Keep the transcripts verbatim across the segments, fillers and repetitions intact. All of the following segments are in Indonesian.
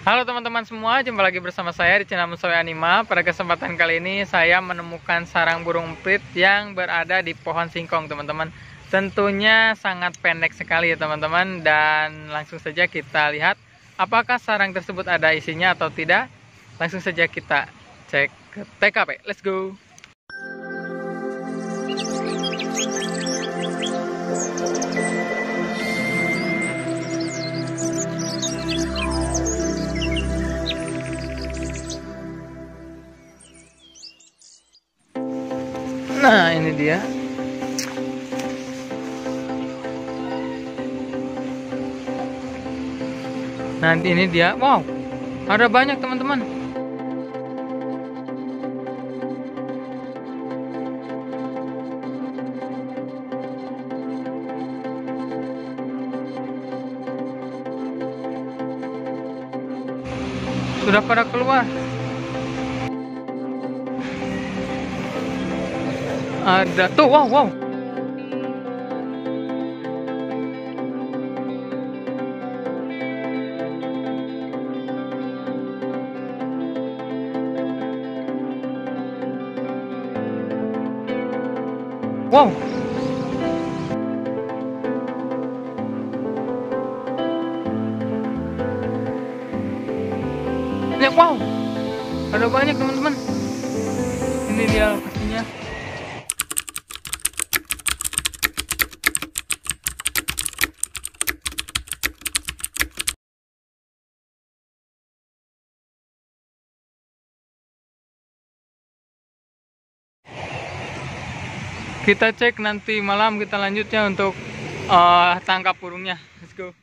Halo teman-teman semua, jumpa lagi bersama saya di channel Musawi Anima. Pada kesempatan kali ini saya menemukan sarang burung emprit yang berada di pohon singkong, teman-teman. Tentunya sangat pendek sekali ya teman-teman, dan langsung saja kita lihat apakah sarang tersebut ada isinya atau tidak. Langsung saja kita cek ke T K P. Let's go. Nah, ini dia. Nanti ini dia. Wow, ada banyak teman-teman. Sudah pada keluar. Ada tuh, wow, wow. Wow. Lihat, wow. Ada banyak teman-teman. Ini dia lokasinya. Kita cek nanti malam, kita lanjutnya untuk uh, tangkap burungnya. Let's go.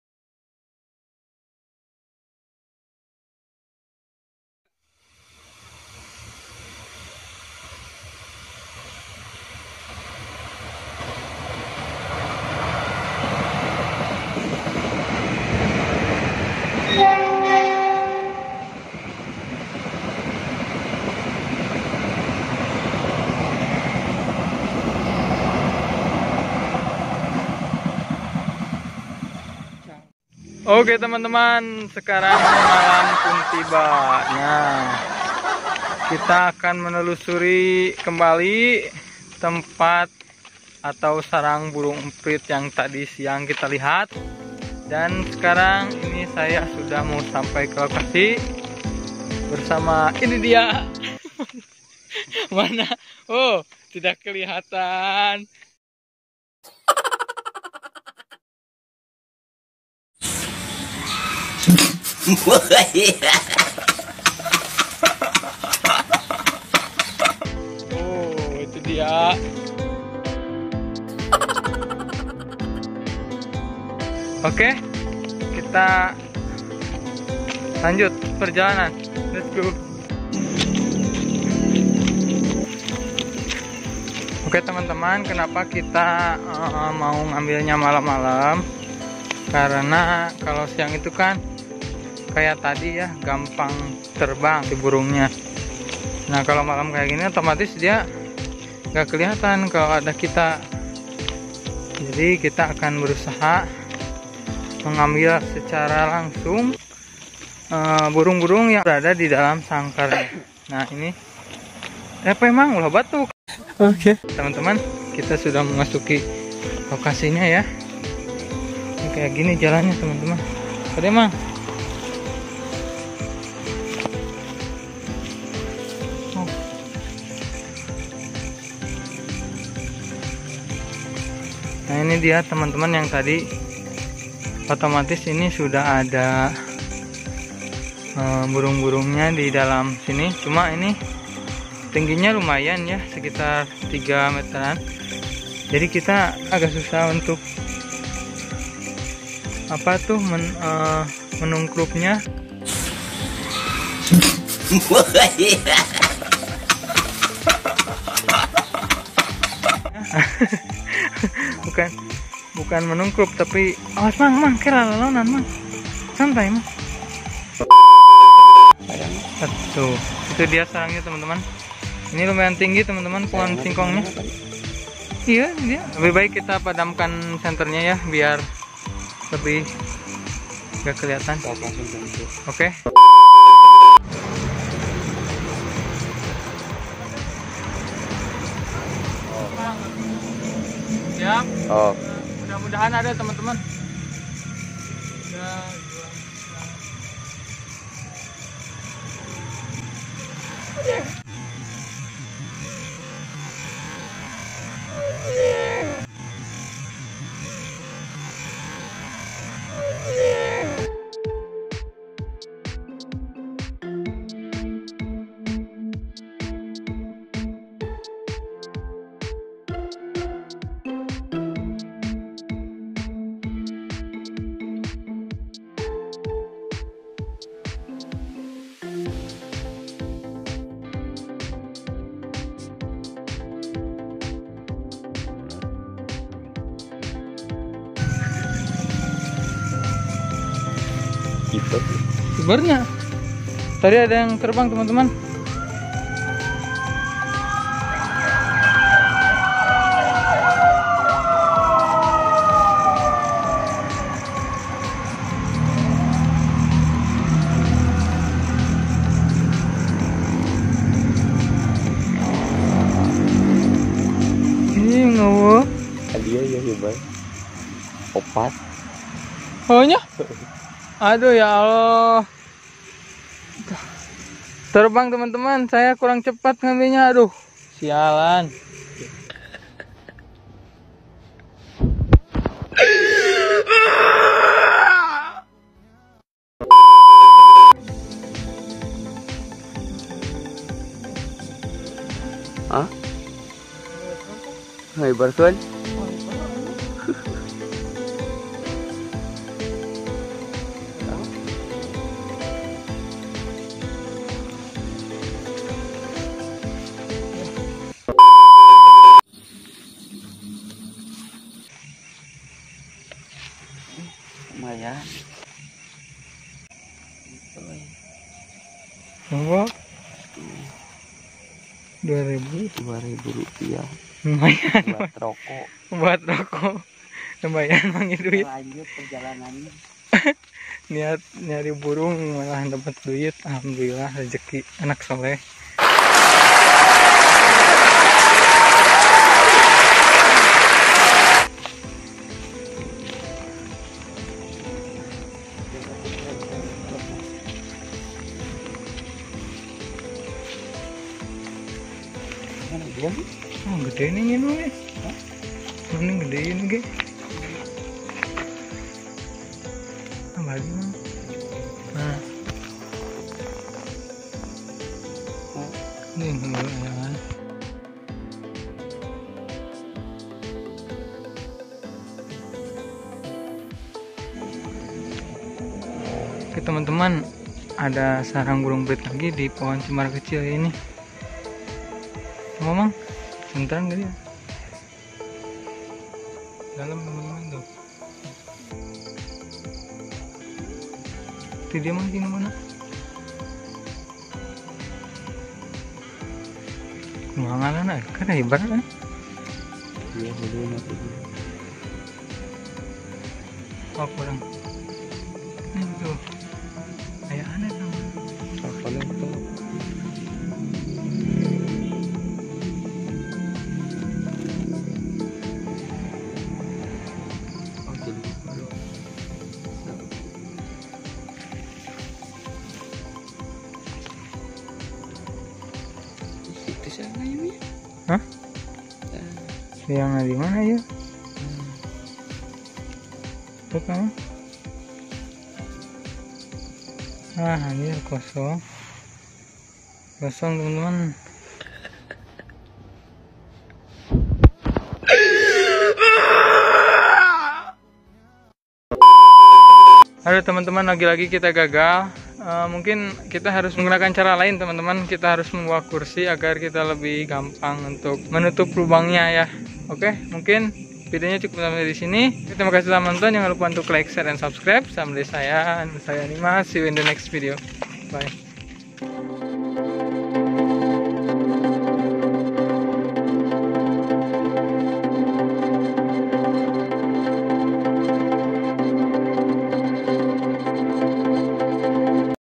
Oke teman-teman, sekarang malam pun tiba. Nah, kita akan menelusuri kembali tempat atau sarang burung emprit yang tadi siang kita lihat. Dan sekarang ini saya sudah mau sampai ke lokasi bersama, ini dia. Mana? Oh, tidak kelihatan. Oh, itu dia. Oke, kita lanjut perjalanan. Let's go. Oke teman-teman, kenapa kita uh, mau ngambilnya malam-malam? Karena kalau siang itu kan kayak tadi ya, gampang terbang si burungnya. Nah kalau malam kayak gini otomatis dia nggak kelihatan kalau ada kita. Jadi kita akan berusaha mengambil secara langsung burung-burung uh, yang berada di dalam sangkarnya. Nah ini eh memang ulah batuk. Oke okay. Teman-teman, kita sudah memasuki lokasinya ya. Ini kayak gini jalannya teman-teman. Oke emang. Nah ini dia teman-teman yang tadi otomatis ini sudah ada uh, burung-burungnya di dalam sini. Cuma ini tingginya lumayan ya, sekitar tiga meteran. Jadi kita agak susah untuk apa tuh men, uh, menungkrupnya. bukan bukan menungkrup, tapi awas mang mang kira lalonan mang, santai mang. Tuh, itu dia sarangnya teman-teman. Ini lumayan tinggi teman-teman pohon singkongnya. Iya dia. Lebih baik kita padamkan senternya ya, biar lebih Gak kelihatan. Oke. Okay. Siap. Oh. Mudah-mudahan ada teman-teman. Kibarnya tadi ada yang terbang teman-teman. Ini ngawo dia ya hebat opat. ohnya aduh ya Allah, terbang teman-teman, saya kurang cepat ngambilnya, aduh sialan. Ah, hai Barson. Lumayan. Berapa? Dua ribu. Dua ribu rupiah. Lumayan. Buat rokok. Buat rokok. Lumayan mangi duit. Lanjut perjalanannya. Niat nyari burung malah dapat duit. Alhamdulillah rezeki anak soleh. Oh, gede nih ini nih. Ini gede ini ge. Ah, lagi mah. Nah. Ini enggak ya. Oke teman-teman, ada sarang burung berit lagi di pohon cemara kecil ini. Ngomong senteran gak dia? Dalam teman-teman tuh. Itu dia mah di mana? Mangalan ah, kan hebat kan? Iya, dulu nanti. Oh, kurang. Ini tuh. Kayak aneh tuh. Apa yang tuh? Hah? Yang di mana ya? Bukan? Ah, ini kosong. Kosong teman-teman. Aduh teman-teman, lagi-lagi kita gagal. Uh, mungkin kita harus menggunakan cara lain teman-teman. Kita harus membawa kursi agar kita lebih gampang untuk menutup lubangnya ya. Oke, mungkin videonya cukup sampai di sini. Terima kasih telah menonton. Jangan lupa untuk like, share, dan subscribe. Sampai saya, saya Nima. See you in the next video. Bye.